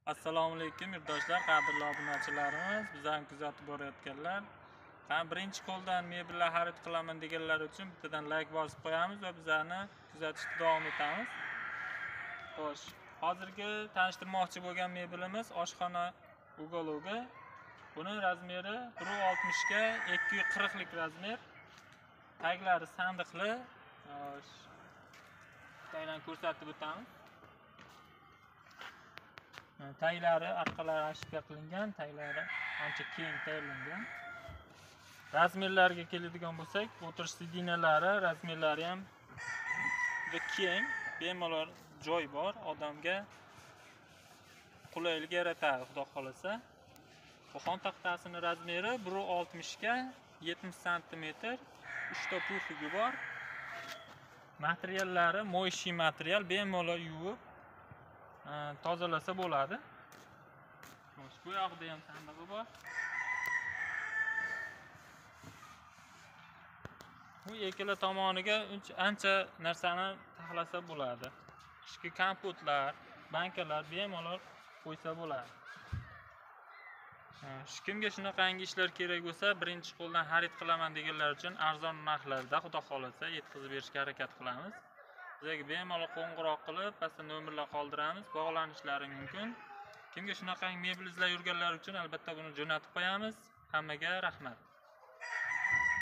Assalomu alaykum yurtdoshlar, qadrli obunachilarimiz, bizlarni kuzatib borayotganlar. Birinchi qo'ldan mebellar xarid qilaman deganlar uchun bittadan like bosib qo'yamiz va bizlarni kuzatishda davom etamiz. Xo'sh, hozirgi tanishtirmoqchi bo'lgan mebelimiz oshxona ugologi. Buni razmeri 1.60 ga 240 lik razmer. Taglari sandiqli. Xo'sh, tagdan ko'rsatib o'tamiz. Taglari orqalari ashka qilingan, taglari ancha keng tayyorlangan. Razmerlarga keladigan bo'lsak, o'tirish sidinalari razmerlari ham juda keng, bemalol joy bor, odamga qulaylik yaratadi, xudo xolasa. Bu xon taxtasining razmeri 1.60 ga 70 sm, 3 ta pufugi bor. Materiallari mo'yshiy material, bemalol yuvib tozalasa bo'ladi. Bu yoqda ham sandig'i bor. Bu ikkala tomoniga ancha narsani taxlasa bo'ladi. Ichki kompotlar, bankalar bemalol qo'ysa bo'ladi. Kimga shunaqangi ishlar kerak bo'lsa, birinchi qo'ldan xarid qilaman deganlar uchun arzon narxlarda, xudo xolasa, yetkazib berishga harakat qilamiz. Bizga bemalol qo'ng'iroq qilib, pastda nomerlar qoldiramiz, bog'lanishlari mumkin. Kimga shunaqangi mebel izlab yurganlar uchun albatta buni jo'natib qo'yamiz. Hammaga rahmat.